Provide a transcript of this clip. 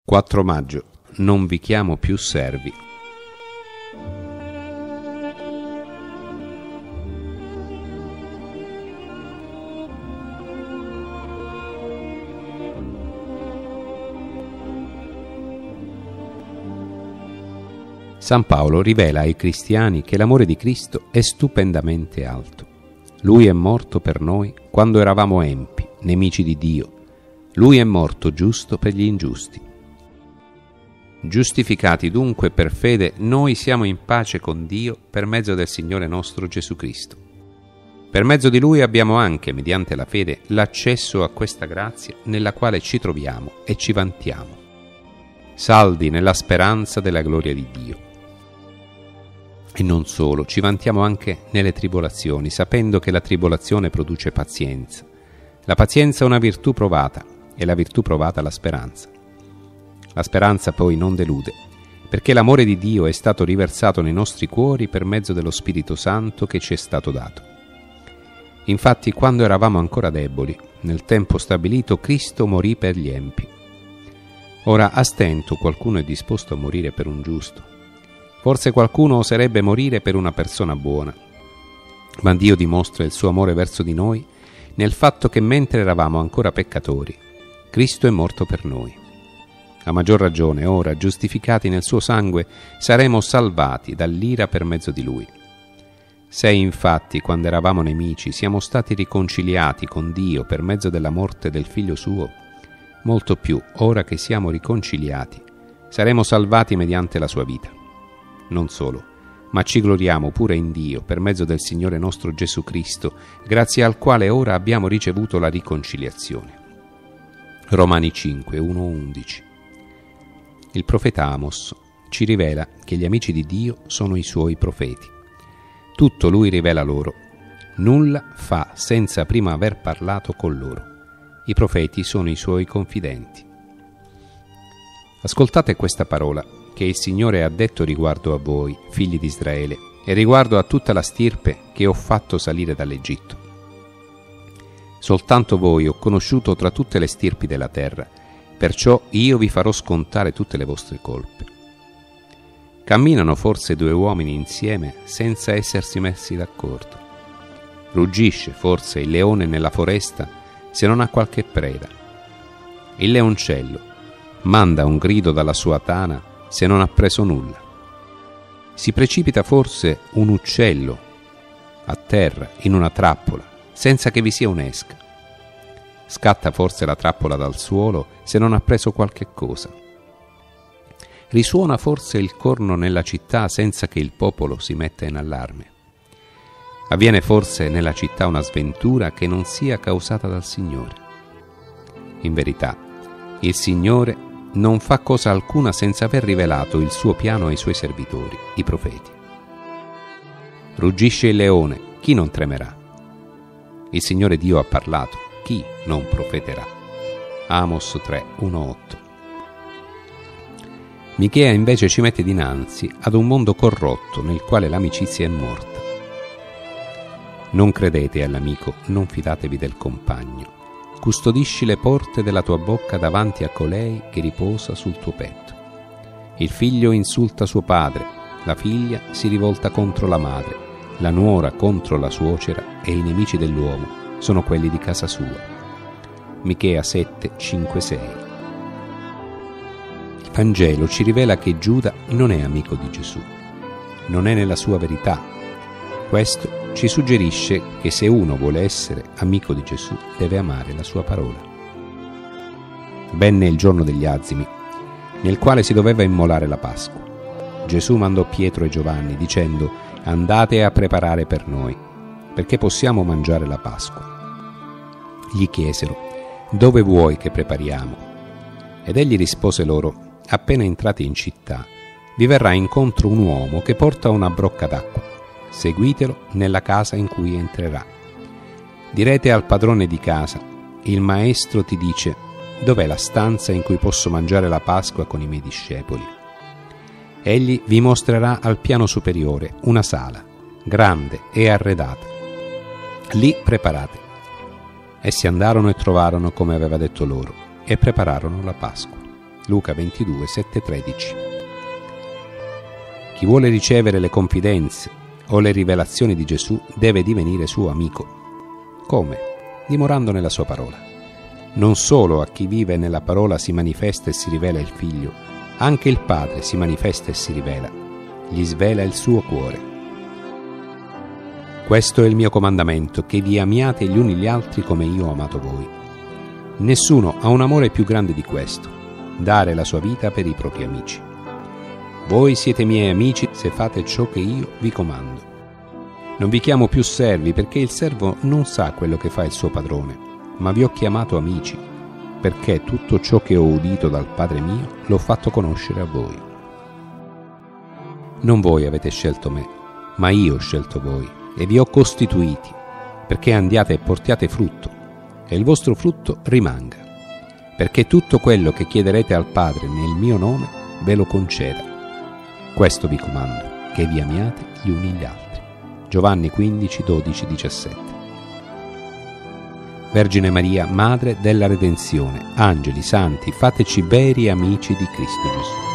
4 maggio. Non vi chiamo più servi. San Paolo rivela ai cristiani che l'amore di Cristo è stupendamente alto. Lui è morto per noi quando eravamo empi, nemici di Dio. Lui è morto giusto per gli ingiusti. Giustificati dunque per fede, noi siamo in pace con Dio per mezzo del Signore nostro Gesù Cristo. Per mezzo di Lui abbiamo anche, mediante la fede, l'accesso a questa grazia nella quale ci troviamo e ci vantiamo, saldi nella speranza della gloria di Dio. E non solo, ci vantiamo anche nelle tribolazioni, sapendo che la tribolazione produce pazienza. La pazienza è una virtù provata, e la virtù provata la speranza. La speranza poi non delude, perché l'amore di Dio è stato riversato nei nostri cuori per mezzo dello Spirito Santo che ci è stato dato. Infatti, quando eravamo ancora deboli, nel tempo stabilito, Cristo morì per gli empi. Ora, a stento qualcuno è disposto a morire per un giusto. Forse qualcuno oserebbe morire per una persona buona. Ma Dio dimostra il suo amore verso di noi nel fatto che mentre eravamo ancora peccatori, Cristo è morto per noi. A maggior ragione, ora, giustificati nel suo sangue, saremo salvati dall'ira per mezzo di Lui. Se infatti, quando eravamo nemici, siamo stati riconciliati con Dio per mezzo della morte del Figlio Suo, molto più, ora che siamo riconciliati, saremo salvati mediante la sua vita. Non solo, ma ci gloriamo pure in Dio per mezzo del Signore nostro Gesù Cristo, grazie al quale ora abbiamo ricevuto la riconciliazione. Romani 5, 1-11. Il profeta Amos ci rivela che gli amici di Dio sono i suoi profeti. Tutto lui rivela loro. Nulla fa senza prima aver parlato con loro. I profeti sono i suoi confidenti. Ascoltate questa parola che il Signore ha detto riguardo a voi, figli di Israele, e riguardo a tutta la stirpe che ho fatto salire dall'Egitto. Soltanto voi ho conosciuto tra tutte le stirpi della terra, perciò io vi farò scontare tutte le vostre colpe. Camminano forse 2 uomini insieme senza essersi messi d'accordo? Ruggisce forse il leone nella foresta se non ha qualche preda? Il leoncello manda un grido dalla sua tana se non ha preso nulla? Si precipita forse un uccello a terra in una trappola senza che vi sia un'esca? Scatta forse la trappola dal suolo se non ha preso qualche cosa? Risuona forse il corno nella città senza che il popolo si metta in allarme? Avviene forse nella città una sventura che non sia causata dal Signore? In verità, il Signore non fa cosa alcuna senza aver rivelato il suo piano ai suoi servitori, i profeti. Ruggisce il leone, chi non tremerà? Il Signore Dio ha parlato, chi non profeterà? Amos 3, 1-8. Michea invece ci mette dinanzi ad un mondo corrotto nel quale l'amicizia è morta. Non credete all'amico, non fidatevi del compagno. Custodisci le porte della tua bocca davanti a colei che riposa sul tuo petto. Il figlio insulta suo padre, la figlia si rivolta contro la madre, la nuora contro la suocera e i nemici dell'uomo sono quelli di casa sua. Michea 7, 5, 6. Il Vangelo ci rivela che Giuda non è amico di Gesù, non è nella sua verità. Questo ci suggerisce che se uno vuole essere amico di Gesù deve amare la sua parola. Venne il giorno degli azimi, nel quale si doveva immolare la Pasqua. Gesù mandò Pietro e Giovanni dicendo: andate a preparare per noi, perché possiamo mangiare la Pasqua. Gli chiesero: dove vuoi che prepariamo? Ed egli rispose loro: appena entrati in città, vi verrà incontro un uomo che porta una brocca d'acqua. Seguitelo nella casa in cui entrerà. Direte al padrone di casa: il maestro ti dice: dov'è la stanza in cui posso mangiare la Pasqua con i miei discepoli? Egli vi mostrerà al piano superiore una sala, grande e arredata. Lì preparate. Essi andarono e trovarono come aveva detto loro, e prepararono la Pasqua. Luca 22, 7-13. Chi vuole ricevere le confidenze o le rivelazioni di Gesù deve divenire suo amico. Come? Dimorando nella sua parola. Non solo a chi vive nella parola si manifesta e si rivela il Figlio, anche il Padre si manifesta e si rivela, gli svela il suo cuore. Questo è il mio comandamento, che vi amiate gli uni gli altri come io ho amato voi. Nessuno ha un amore più grande di questo, dare la sua vita per i propri amici. Voi siete miei amici se fate ciò che io vi comando. Non vi chiamo più servi, perché il servo non sa quello che fa il suo padrone, ma vi ho chiamato amici, perché tutto ciò che ho udito dal Padre mio l'ho fatto conoscere a voi. Non voi avete scelto me, ma io ho scelto voi e vi ho costituiti, perché andiate e portiate frutto, e il vostro frutto rimanga, perché tutto quello che chiederete al Padre nel mio nome ve lo conceda. Questo vi comando, che vi amiate gli uni gli altri. Giovanni 15, 12, 17. Vergine Maria, Madre della Redenzione, angeli, santi, fateci veri amici di Cristo Gesù.